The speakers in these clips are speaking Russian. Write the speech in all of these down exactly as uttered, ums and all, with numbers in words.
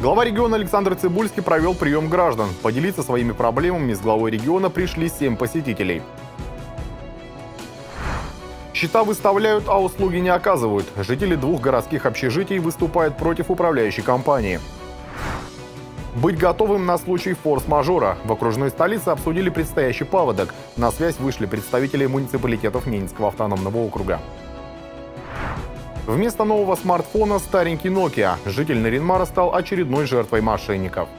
Глава региона Александр Цыбульский провел прием граждан. Поделиться своими проблемами с главой региона пришли семь посетителей. Счета выставляют, а услуги не оказывают. Жители двух городских общежитий выступают против управляющей компании. Быть готовым на случай форс-мажора. В окружной столице обсудили предстоящий паводок. На связь вышли представители муниципалитетов Ненецкого автономного округа. Вместо нового смартфона старенький Nokia. Житель Нарьян-Мара стал очередной жертвой мошенников.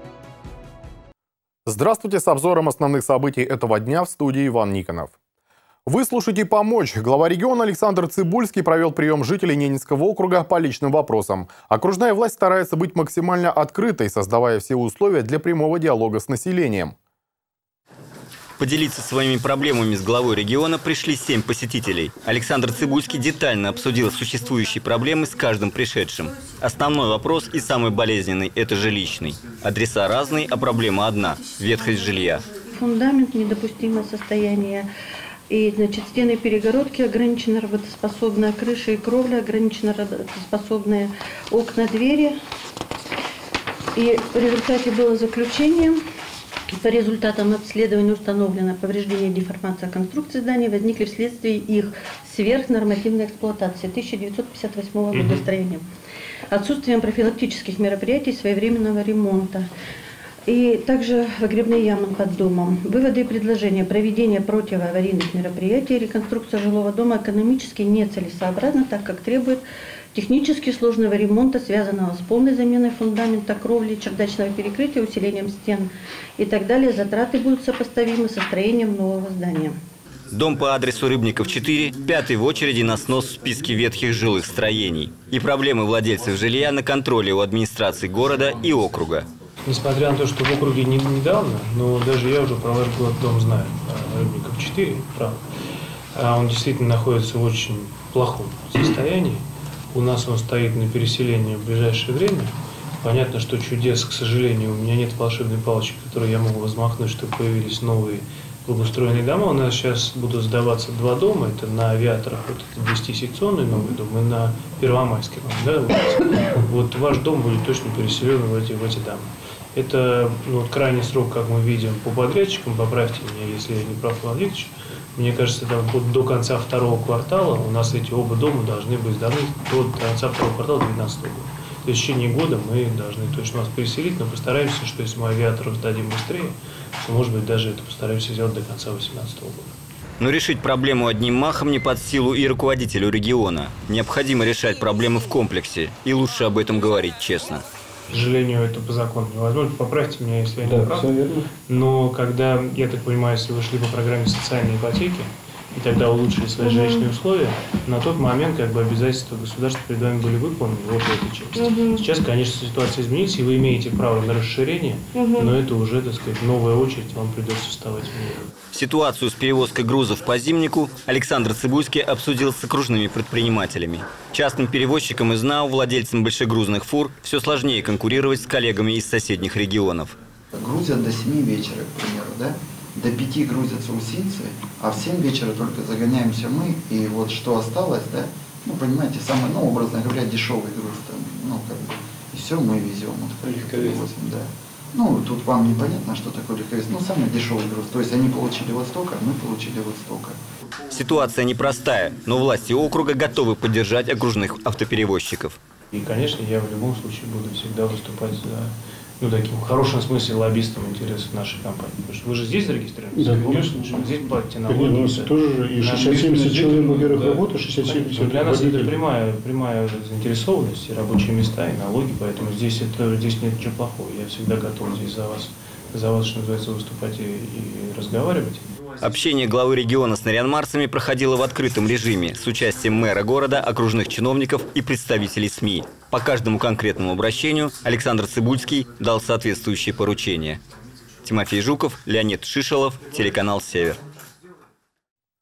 Здравствуйте, с обзором основных событий этого дня в студии Иван Никонов. Вы слушаете «Помочь». Глава региона Александр Цыбульский провел прием жителей Ненецкого округа по личным вопросам. Окружная власть старается быть максимально открытой, создавая все условия для прямого диалога с населением. Поделиться своими проблемами с главой региона пришли семь посетителей. Александр Цыбульский детально обсудил существующие проблемы с каждым пришедшим. Основной вопрос и самый болезненный – это жилищный. Адреса разные, а проблема одна – ветхость жилья. Фундамент, недопустимое состояние. И, значит, стены перегородки, ограничена работоспособная крыша и кровля, ограничена работоспособные окна, двери. И в результате было заключение. По результатам обследования установлено повреждение и деформация конструкции здания возникли вследствие их сверхнормативной эксплуатации тысяча девятьсот пятьдесят восьмого года строения, отсутствием профилактических мероприятий своевременного ремонта. И также выгребные ямы под домом. Выводы и предложения: проведение противоаварийных мероприятий, реконструкция жилого дома экономически нецелесообразна, так как требует технически сложного ремонта, связанного с полной заменой фундамента, кровли, чердачного перекрытия, усилением стен и так далее. Затраты будут сопоставимы со строением нового здания. Дом по адресу Рыбников четыре, пятый в очереди на снос в списке ветхих жилых строений. И проблемы владельцев жилья на контроле у администрации города и округа. Несмотря на то, что в округе не, недавно, но даже я уже про ваш город дом знаю, Рыбников четыре, правда. Он действительно находится в очень плохом состоянии. У нас он стоит на переселении в ближайшее время. Понятно, что чудес, к сожалению, у меня нет волшебной палочки, которой я могу взмахнуть, чтобы появились новые благоустроенные дома. У нас сейчас будут сдаваться два дома. Это на Авиаторах, вот это десятисекционный новый дом, и на Первомайский. Да, вот. Вот ваш дом будет точно переселен в эти, в эти дома. Это ну, вот крайний срок, как мы видим, по подрядчикам, поправьте меня, если я не прав, Владимир Ильич. Мне кажется, там, вот до конца второго квартала у нас эти оба дома должны быть сданы до конца второго квартала две тысячи девятнадцатого года. То есть в течение года мы должны точно вас переселить, но постараемся, что если мы Авиаторов сдадим быстрее, то, может быть, даже это постараемся сделать до конца две тысячи восемнадцатого года. Но решить проблему одним махом не под силу и руководителю региона. Необходимо решать проблемы в комплексе, и лучше об этом говорить честно. К сожалению, это по закону невозможно. Поправьте меня, если я не да, прав. Все верно. Но когда, я так понимаю, если вы шли по программе социальной ипотеки, и тогда улучшили свои жилищные условия, на тот момент как бы обязательства государства перед вами были выполнены вот в этой части. Uh-huh. Сейчас, конечно, ситуация изменится, и вы имеете право на расширение, uh-huh. но это уже, так сказать, новая очередь, вам придется вставать в нее. Ситуацию с перевозкой грузов по Зимнику Александр Цыбульский обсудил с окружными предпринимателями. Частным перевозчикам из НАУ, владельцам большегрузных фур, все сложнее конкурировать с коллегами из соседних регионов. Грузят до семи вечера, к примеру, да? До пяти грузятся усинцы, а в семь вечера только загоняемся мы, и вот что осталось, да, ну, понимаете, самый, ну, образно говоря, дешевый груз, там, ну, как бы, и все мы везем. Вот, легковес. Да. Ну, тут вам непонятно, что такое легковес, ну, самый дешевый груз, то есть они получили вот столько, а мы получили вот столько. Ситуация непростая, но власти округа готовы поддержать окружных автоперевозчиков. И, конечно, я в любом случае буду всегда выступать за... ну, таким в хорошем смысле лоббистом интересов нашей компании. Потому что вы же здесь зарегистрированы? Да, конечно. Здесь платите налоги. У нас тоже и шестьдесят-семьдесят человек, во-первых, да. работают, шестьдесят-семьдесят Для нас это прямая, прямая заинтересованность, и рабочие места, и налоги, поэтому здесь, это, здесь нет ничего плохого. Я всегда готов здесь за вас, за вас, что называется, выступать и, и разговаривать. Общение главы региона с нарьян-марцами проходило в открытом режиме с участием мэра города, окружных чиновников и представителей СМИ. По каждому конкретному обращению Александр Цыбульский дал соответствующие поручения. Тимофей Жуков, Леонид Шишелов, телеканал «Север».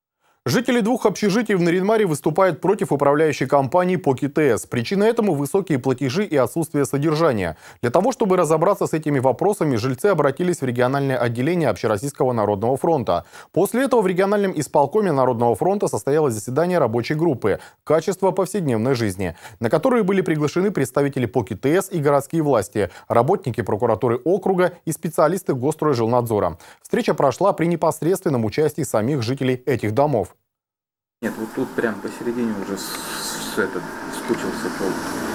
Жители двух общежитий в Нарьян-Маре выступают против управляющей компании ПОК-ИТС. Причина этому – высокие платежи и отсутствие содержания. Для того, чтобы разобраться с этими вопросами, жильцы обратились в региональное отделение Общероссийского народного фронта. После этого в региональном исполкоме Народного фронта состоялось заседание рабочей группы «Качество повседневной жизни», на которые были приглашены представители ПОК-ИТС и городские власти, работники прокуратуры округа и специалисты Госстройжилнадзора. Встреча прошла при непосредственном участии самих жителей этих домов. Нет, вот тут прям посередине уже с, с этот, скучился пол.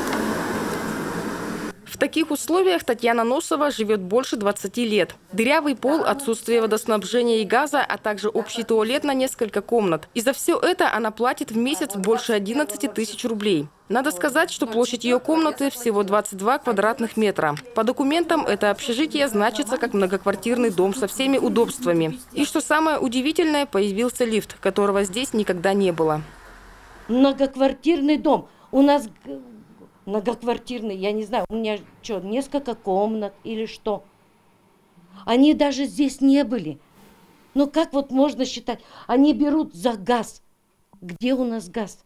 В таких условиях Татьяна Носова живет больше двадцати лет. Дырявый пол, отсутствие водоснабжения и газа, а также общий туалет на несколько комнат. И за все это она платит в месяц больше одиннадцати тысяч рублей. Надо сказать, что площадь ее комнаты всего двадцать два квадратных метра. По документам это общежитие значится как многоквартирный дом со всеми удобствами. И что самое удивительное, появился лифт, которого здесь никогда не было. Многоквартирный дом. У нас многоквартирный, я не знаю, у меня что, несколько комнат или что. Они даже здесь не были. Ну как вот можно считать? Они берут за газ. Где у нас газ?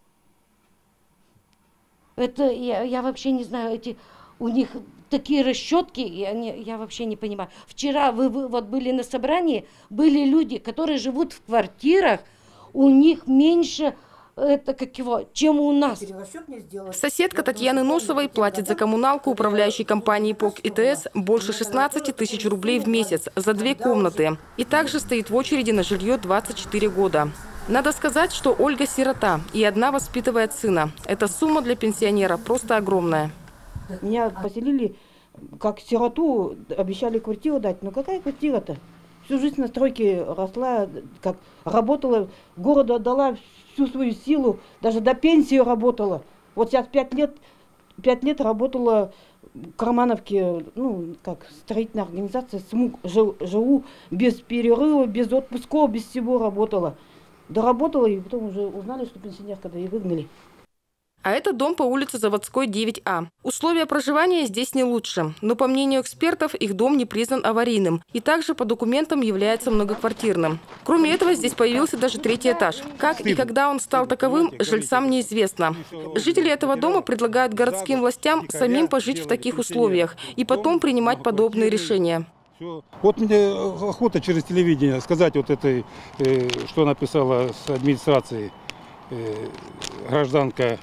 Это я, я вообще не знаю, эти у них такие расчетки, я, не, я вообще не понимаю. Вчера вы, вы вот были на собрании, были люди, которые живут в квартирах, у них меньше, это как его, чем у нас. Соседка Татьяны Носовой платит за коммуналку управляющей компании ПОК-ИТС больше шестнадцати тысяч рублей в месяц за две комнаты. И также стоит в очереди на жилье двадцать четыре года. Надо сказать, что Ольга сирота и одна воспитывает сына. Эта сумма для пенсионера просто огромная. Меня поселили как сироту, обещали квартиру дать. Но какая квартира-то? Всю жизнь на стройке росла, как работала, городу отдала всю свою силу, даже до пенсии работала. Вот сейчас пять лет, пять лет работала в Кармановке, ну, как строительная организация, СМУК, живу без перерыва, без отпусков, без всего работала. Доработала, и потом уже узнали, что пенсионерка, да и выгнали. А это дом по улице Заводской, девять А. Условия проживания здесь не лучше. Но, по мнению экспертов, их дом не признан аварийным. И также по документам является многоквартирным. Кроме этого, здесь появился даже третий этаж. Как и когда он стал таковым, жильцам неизвестно. Жители этого дома предлагают городским властям самим пожить в таких условиях и потом принимать подобные решения. Вот мне охота через телевидение сказать вот этой, э, что написала с администрации э, гражданка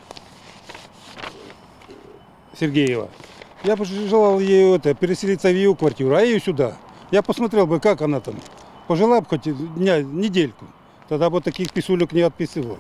Сергеева. Я бы желал ей это, переселиться в ее квартиру, а ее сюда. Я посмотрел бы, как она там. Пожила бы хоть дня, недельку. Тогда бы таких писулек не отписывала.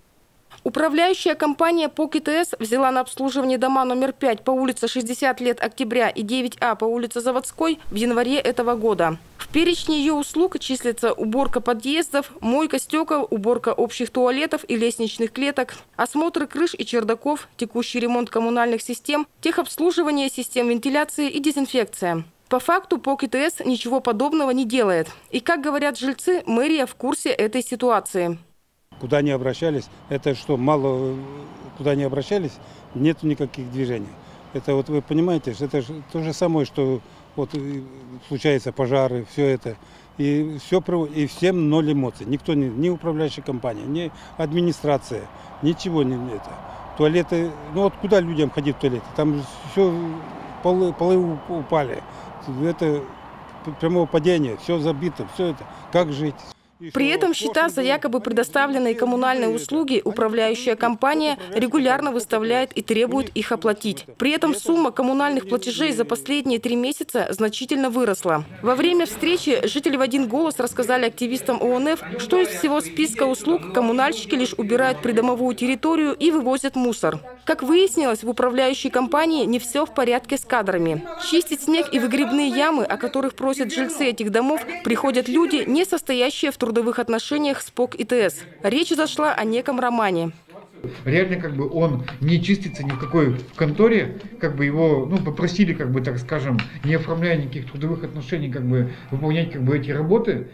Управляющая компания ПОК-ИТС взяла на обслуживание дома номер пять по улице шестьдесят лет Октября и девять А по улице Заводской в январе этого года. В перечне ее услуг числится уборка подъездов, мойка стекол, уборка общих туалетов и лестничных клеток, осмотр крыш и чердаков, текущий ремонт коммунальных систем, техобслуживание систем вентиляции и дезинфекция. По факту ПОК-ИТС ничего подобного не делает. И, как говорят жильцы, мэрия в курсе этой ситуации. Куда не обращались, это что, мало, куда не обращались, нет никаких движений. Это вот вы понимаете, это же то же самое, что вот случаются пожары, все это. И, все, и всем ноль эмоций. Никто, не, ни управляющая компания, ни администрация, ничего не это. Туалеты, ну вот куда людям ходить в туалеты? Там все, полы, полы упали. Это прямое падение, все забито, все это. Как жить? При этом счета за якобы предоставленные коммунальные услуги управляющая компания регулярно выставляет и требует их оплатить. При этом сумма коммунальных платежей за последние три месяца значительно выросла. Во время встречи жители в один голос рассказали активистам О Н Ф, что из всего списка услуг коммунальщики лишь убирают придомовую территорию и вывозят мусор. Как выяснилось, в управляющей компании не все в порядке с кадрами. Чистить снег и выгребные ямы, о которых просят жильцы этих домов, приходят люди, не состоящие в трудовых трудовых отношениях с ПОК-ИТС. Речь зашла о неком романе. Реально, как бы, он не чистится ни в какой конторе, как бы его, ну, попросили, как бы, так скажем, не оформляя никаких трудовых отношений, как бы, выполнять, как бы, эти работы.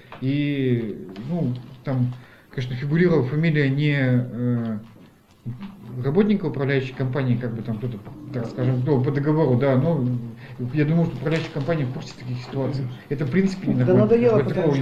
И, ну, там, конечно, фигурировала фамилия не э, работника управляющей компании, как бы, там, кто-то, так скажем, кто по договору, да, но я думаю, что управляющая компания в курсе таких ситуаций. Это, в принципе, не да надоело,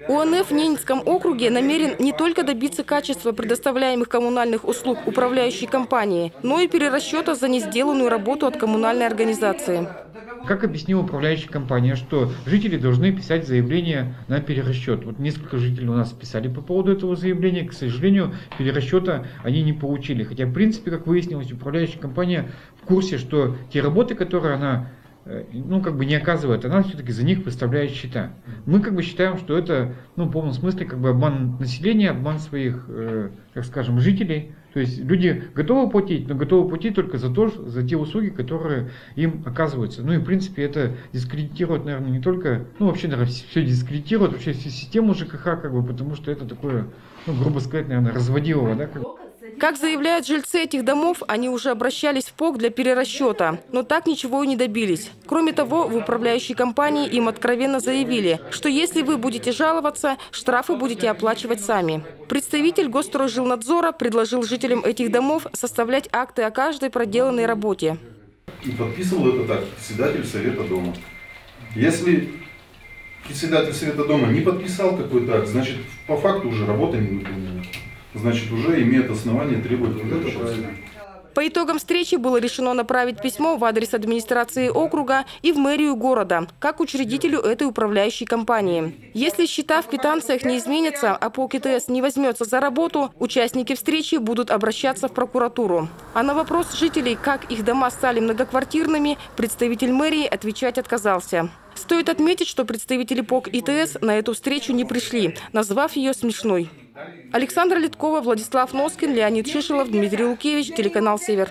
ОНФ в Ненецком округе намерен не только добиться качества предоставляемых коммунальных услуг управляющей компании, но и перерасчета за несделанную работу от коммунальной организации. Как объяснила управляющая компания, что жители должны писать заявление на перерасчет. Вот несколько жителей у нас писали по поводу этого заявления. К сожалению, перерасчета они не получили. Хотя, в принципе, как выяснилось, управляющая компания в курсе, что те работы, которые она ну, как бы не оказывает, она все-таки за них выставляет счета. Мы как бы считаем, что это, ну, в полном смысле, как бы обман населения, обман своих, э, так скажем, жителей. То есть люди готовы платить, но готовы платить только за то, за те услуги, которые им оказываются. Ну и, в принципе, это дискредитирует, наверное, не только, ну, вообще, наверное, все дискредитирует, вообще всю систему ЖКХ, как бы, потому что это такое, ну, грубо сказать, наверное, разводилово, да, как бы. Как заявляют жильцы этих домов, они уже обращались в ПОК для перерасчета, но так ничего и не добились. Кроме того, в управляющей компании им откровенно заявили, что если вы будете жаловаться, штрафы будете оплачивать сами. Представитель Госстройжилнадзора предложил жителям этих домов составлять акты о каждой проделанной работе. И подписывал это так председатель совета дома. Если председатель совета дома не подписал какой-то акт, значит, по факту уже работа не выполнена. Значит, уже имеет основание требовать перерасчета. По итогам встречи было решено направить письмо в адрес администрации округа и в мэрию города, как учредителю этой управляющей компании. Если счета в квитанциях не изменятся, а ПОК ИТС не возьмется за работу, участники встречи будут обращаться в прокуратуру. А на вопрос жителей, как их дома стали многоквартирными, представитель мэрии отвечать отказался. Стоит отметить, что представители ПОК ИТС на эту встречу не пришли, назвав ее смешной. Александра Литкова, Владислав Носкин, Леонид Шишелов, Дмитрий Лукевич, телеканал «Север».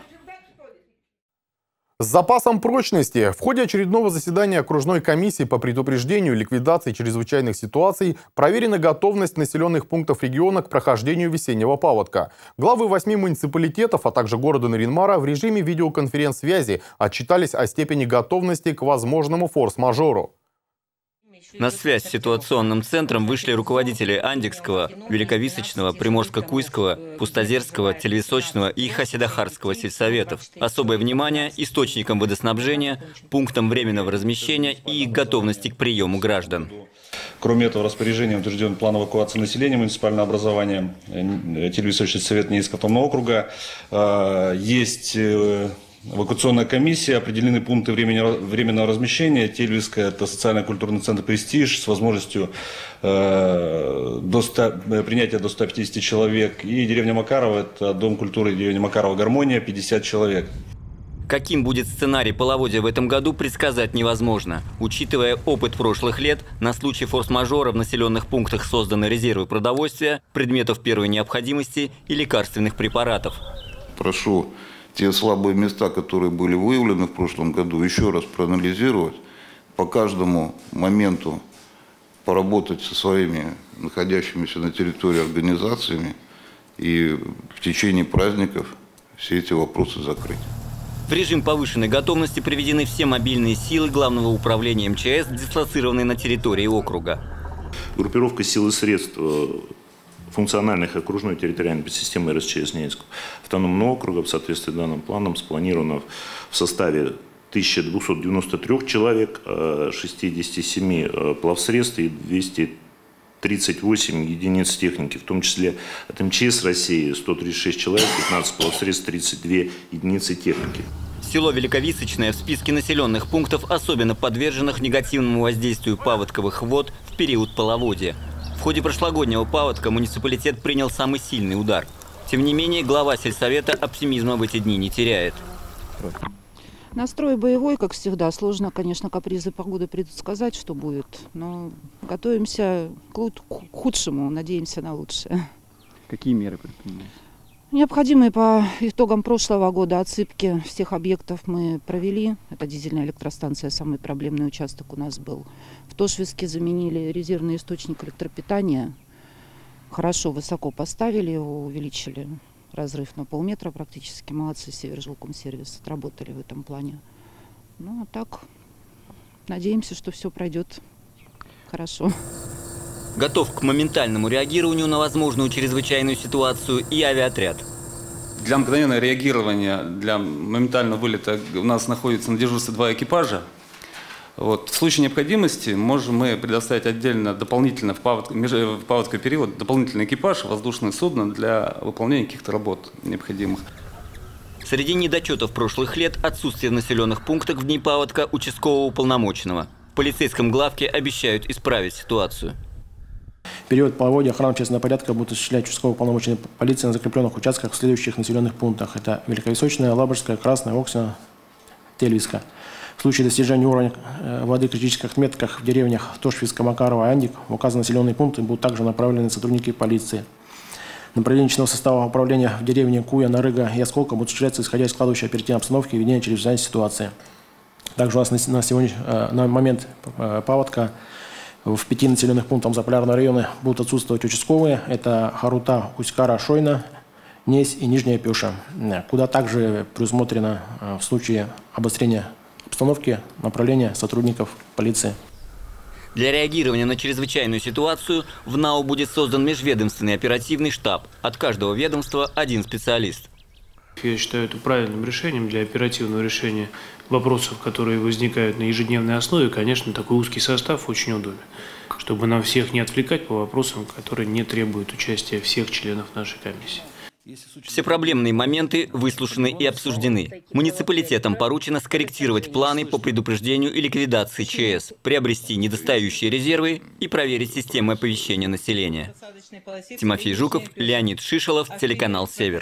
С запасом прочности в ходе очередного заседания окружной комиссии по предупреждению и ликвидации чрезвычайных ситуаций проверена готовность населенных пунктов региона к прохождению весеннего паводка. Главы восьми муниципалитетов, а также города Нарьян-Мара в режиме видеоконференц-связи отчитались о степени готовности к возможному форс-мажору. На связь с ситуационным центром вышли руководители Андикского, Великовисочного, Приморско-Куйского, Пустозерского, Телевисочного и Хасидахарского сельсоветов. Особое внимание источникам водоснабжения, пунктам временного размещения и их готовности к приему граждан. Кроме этого, распоряжением утвержден план эвакуации населения муниципального образования Телевисочный совет Ненецкого автономного округа. Есть эвакуационная комиссия, определены пункты временного размещения. Тельвиская – это социально-культурный центр «Престиж» с возможностью э, до ста, принятия до ста пятидесяти человек. И деревня Макарова – это дом культуры деревни Макарова «Гармония», пятьдесят человек. Каким будет сценарий половодья в этом году, предсказать невозможно. Учитывая опыт прошлых лет, на случай форс-мажора в населенных пунктах созданы резервы продовольствия, предметов первой необходимости и лекарственных препаратов. Прошу те слабые места, которые были выявлены в прошлом году, еще раз проанализировать, по каждому моменту поработать со своими находящимися на территории организациями и в течение праздников все эти вопросы закрыть. В режим повышенной готовности приведены все мобильные силы Главного управления МЧС, дислоцированные на территории округа. Группировка сил и средств функциональных окружной территориальной подсистемы РСЧС Ненецкого автономного округа в соответствии с данным планом спланировано в составе тысячи двухсот девяноста трёх человек, шестидесяти семи плавсредств и двухсот тридцати восьми единиц техники, в том числе от МЧС России сто тридцать шесть человек, пятнадцать плавсредств, тридцать две единицы техники. Село Великовисочное в списке населенных пунктов, особенно подверженных негативному воздействию паводковых вод в период половодья. В ходе прошлогоднего паводка муниципалитет принял самый сильный удар. Тем не менее, глава сельсовета оптимизма в эти дни не теряет. Настрой боевой, как всегда. Сложно, конечно, капризы погоды предсказать, что будет. Но готовимся к худшему, надеемся на лучшее. Какие меры предпринимаете? Необходимые по итогам прошлого года отсыпки всех объектов мы провели. Это дизельная электростанция, самый проблемный участок у нас был. В Тошвиске заменили резервный источник электропитания. Хорошо, высоко поставили его, увеличили разрыв на полметра практически. Молодцы, Севержилкомсервис отработали в этом плане. Ну, а так, надеемся, что все пройдет хорошо. Готов к моментальному реагированию на возможную чрезвычайную ситуацию и авиаотряд. Для мгновенного реагирования, для моментального вылета у нас находится на дежурстве два экипажа. Вот. В случае необходимости можем мы предоставить отдельно, дополнительно в, павод, в паводковый период дополнительный экипаж, воздушное судно для выполнения каких-то работ необходимых. Среди недочетов прошлых лет отсутствие в населенных пунктах в дни паводка участкового уполномоченного. В полицейском главке обещают исправить ситуацию. В период половодья охрану общественного порядка будут осуществлять участковые уполномоченные полиции на закрепленных участках в следующих населенных пунктах. Это Великовисочная, Лабожская, Красная, Оксина, Тельвиска. В случае достижения уровня воды в критических отметках в деревнях Тошвиска, Макарова и Андик в указанные населенные пункты будут также направлены сотрудники полиции. Направление личного состава управления в деревне Куя, Нарыга и Осколка будет осуществляться исходя из складывающей оперативной обстановки и ведения чрезвычайной ситуации. Также у нас на, сегодня, на момент паводка в пяти населенных пунктах Заполярного района будут отсутствовать участковые. Это Харута, Усть-Кара, Шойна, Несь и Нижняя Пюша, куда также предусмотрено в случае обострения обстановки направления сотрудников полиции. Для реагирования на чрезвычайную ситуацию в НАУ будет создан межведомственный оперативный штаб. От каждого ведомства один специалист. Я считаю это правильным решением для оперативного решения вопросов, которые возникают на ежедневной основе. Конечно, такой узкий состав очень удобен, чтобы нам всех не отвлекать по вопросам, которые не требуют участия всех членов нашей комиссии. Все проблемные моменты выслушаны и обсуждены. Муниципалитетам поручено скорректировать планы по предупреждению и ликвидации ЧС, приобрести недостающие резервы и проверить системы оповещения населения. Тимофей Жуков, Леонид Шишелов, телеканал «Север».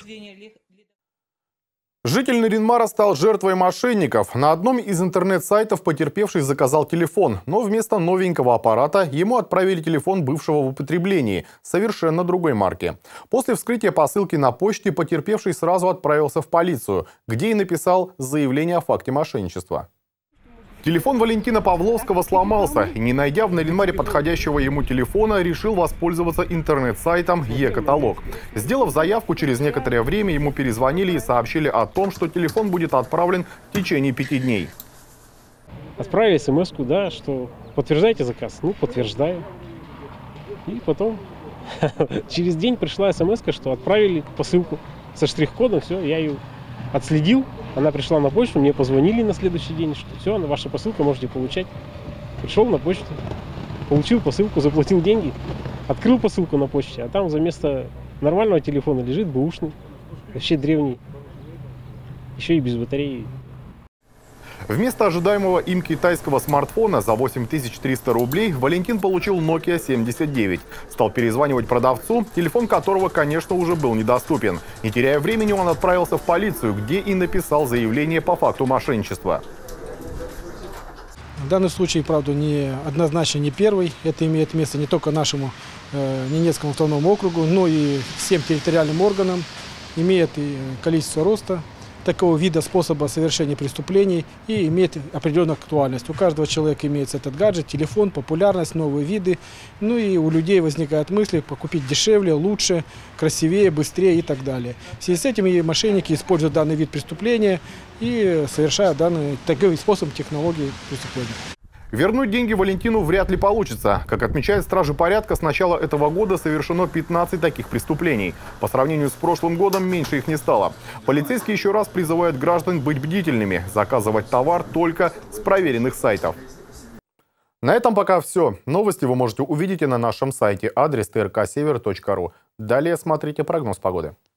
Житель Наринмара стал жертвой мошенников. На одном из интернет-сайтов потерпевший заказал телефон, но вместо новенького аппарата ему отправили телефон бывшего в употреблении, совершенно другой марки. После вскрытия посылки на почте потерпевший сразу отправился в полицию, где и написал заявление о факте мошенничества. Телефон Валентина Павловского сломался, и, не найдя в Наринмаре подходящего ему телефона, решил воспользоваться интернет-сайтом Е-каталог. Сделав заявку, через некоторое время ему перезвонили и сообщили о том, что телефон будет отправлен в течение пяти дней. Отправили смс-ку, да, что подтверждаете заказ. Ну, подтверждаю. И потом через день пришла смс-ка, что отправили посылку со штрих-кодом, все, я ее отследил. Она пришла на почту, мне позвонили на следующий день, что все, ваша посылка можете получать. Пришел на почту, получил посылку, заплатил деньги, открыл посылку на почте, а там вместо нормального телефона лежит бэушный, вообще древний, еще и без батареи. Вместо ожидаемого им китайского смартфона за восемь тысяч триста рублей Валентин получил Nokia семьдесят девять. Стал перезванивать продавцу, телефон которого, конечно, уже был недоступен. Не теряя времени, он отправился в полицию, где и написал заявление по факту мошенничества. В данном случае, правда, не однозначно не первый. Это имеет место не только нашему э, Ненецкому автономному округу, но и всем территориальным органам. Имеет и количество роста такого вида способа совершения преступлений и имеет определенную актуальность. У каждого человека имеется этот гаджет, телефон, популярность, новые виды. Ну и у людей возникают мысли покупить дешевле, лучше, красивее, быстрее и так далее. В связи с этим и мошенники используют данный вид преступления и совершают данный такой способ технологии преступления. Вернуть деньги Валентину вряд ли получится. Как отмечают стражи порядка, с начала этого года совершено пятнадцать таких преступлений. По сравнению с прошлым годом меньше их не стало. Полицейские еще раз призывают граждан быть бдительными, заказывать товар только с проверенных сайтов. На этом пока все. Новости вы можете увидеть и на нашем сайте, адрес тэ эр ка север точка ру. Далее смотрите прогноз погоды.